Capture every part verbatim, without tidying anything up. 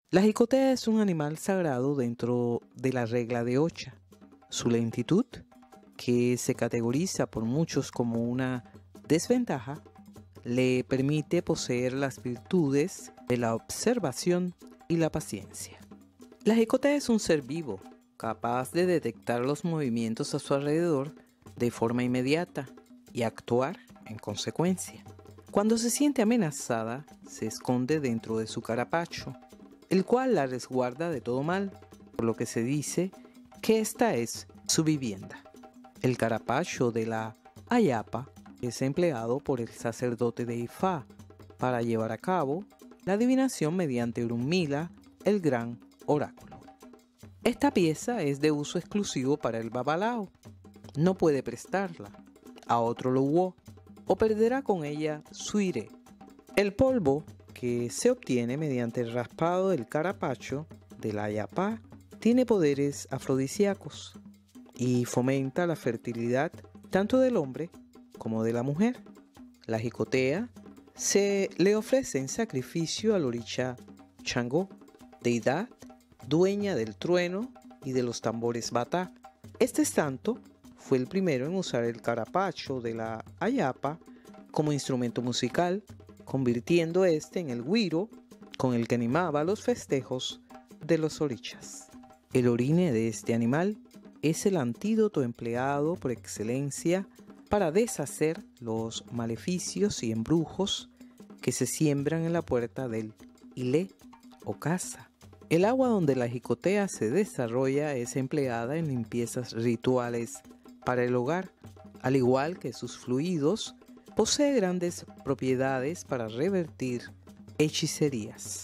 La jicotea es un animal sagrado dentro de la regla de Ocha. Su lentitud, que se categoriza por muchos como una desventaja, le permite poseer las virtudes de la observación y la paciencia. La jicotea es un ser vivo, capaz de detectar los movimientos a su alrededor de forma inmediata y actuar en consecuencia. Cuando se siente amenazada, se esconde dentro de su carapacho, el cual la resguarda de todo mal, por lo que se dice que esta es su vivienda. El carapacho de la ayapa es empleado por el sacerdote de Ifá para llevar a cabo la adivinación mediante Urunmila, el gran oráculo. Esta pieza es de uso exclusivo para el babalao. No puede prestarla a otro luo o perderá con ella su iré. El polvo que se obtiene mediante el raspado del carapacho de la ayapá tiene poderes afrodisíacos y fomenta la fertilidad tanto del hombre como de la mujer. La jicotea se le ofrece en sacrificio al orichá Changó, deidad dueña del trueno y de los tambores batá. Este santo fue el primero en usar el carapacho de la ayapa como instrumento musical, convirtiendo este en el güiro con el que animaba los festejos de los orichas. El orine de este animal es el antídoto empleado por excelencia para deshacer los maleficios y embrujos que se siembran en la puerta del ilé o casa. El agua donde la jicotea se desarrolla es empleada en limpiezas rituales para el hogar, al igual que sus fluidos, posee grandes propiedades para revertir hechicerías.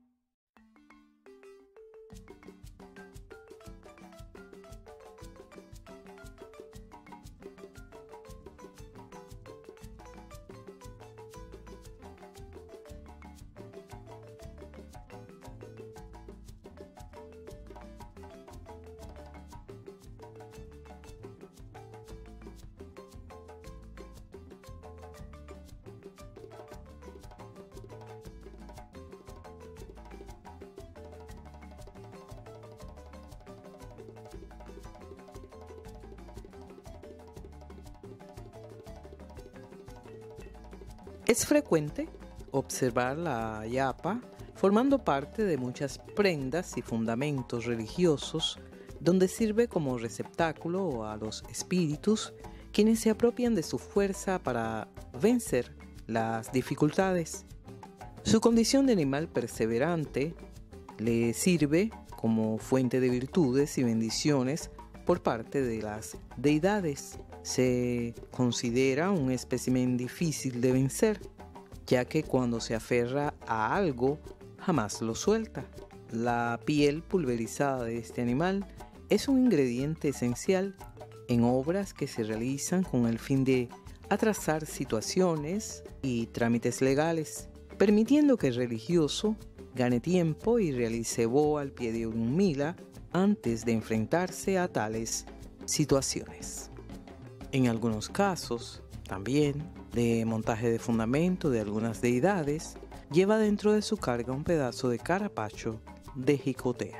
Es frecuente observar la ayapa formando parte de muchas prendas y fundamentos religiosos donde sirve como receptáculo a los espíritus quienes se apropian de su fuerza para vencer las dificultades. Su condición de animal perseverante le sirve como fuente de virtudes y bendiciones por parte de las deidades. Se considera un espécimen difícil de vencer, ya que cuando se aferra a algo, jamás lo suelta. La piel pulverizada de este animal es un ingrediente esencial en obras que se realizan con el fin de atrasar situaciones y trámites legales, permitiendo que el religioso gane tiempo y realice bo al pie de Urunmila antes de enfrentarse a tales situaciones. En algunos casos, también, de montaje de fundamento de algunas deidades, lleva dentro de su carga un pedazo de carapacho de jicotea.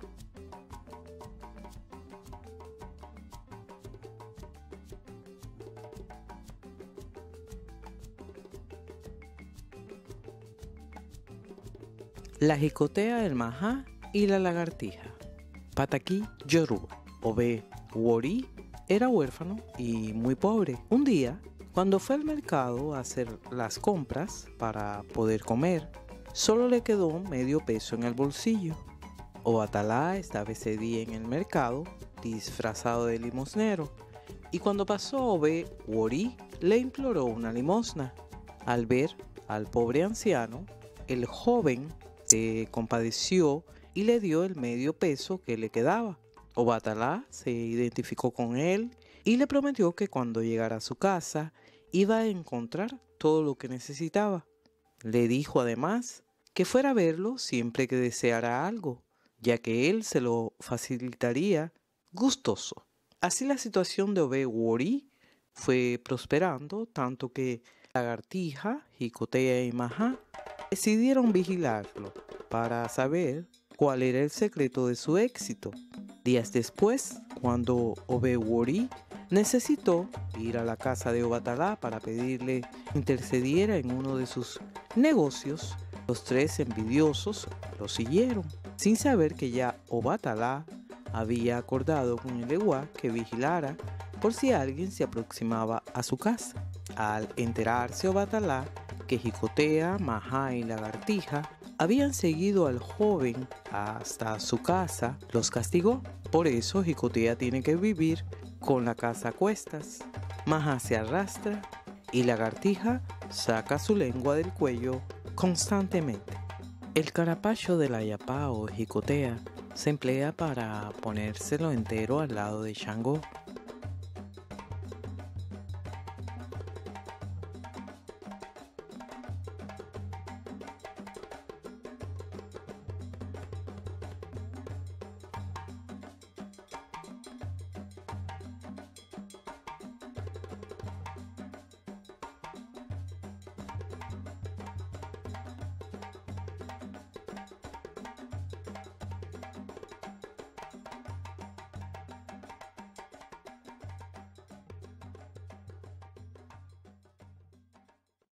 La jicotea, el majá y la lagartija. Pataquí Yoruba, Obe Wori, era huérfano y muy pobre. Un día, cuando fue al mercado a hacer las compras para poder comer, solo le quedó medio peso en el bolsillo. Obatalá estaba ese día en el mercado, disfrazado de limosnero, y cuando pasó Obe Wori, le imploró una limosna. Al ver al pobre anciano, el joven se compadeció y le dio el medio peso que le quedaba. Obatalá se identificó con él y le prometió que cuando llegara a su casa iba a encontrar todo lo que necesitaba. Le dijo además que fuera a verlo siempre que deseara algo, ya que él se lo facilitaría gustoso. Así la situación de Obe Wori fue prosperando, tanto que lagartija, jicotea y majá decidieron vigilarlo para saber cuál era el secreto de su éxito. Días después, cuando Obewori necesitó ir a la casa de Obatalá para pedirle intercediera en uno de sus negocios, los tres envidiosos lo siguieron, sin saber que ya Obatalá había acordado con el Ewa que vigilara por si alguien se aproximaba a su casa. Al enterarse Obatalá que Jicotea, Majá y Lagartija habían seguido al joven hasta su casa, los castigó. Por eso Jicotea tiene que vivir con la casa a cuestas. Majá se arrastra y Lagartija saca su lengua del cuello constantemente. El carapacho de la yapá o jicotea se emplea para ponérselo entero al lado de Shango.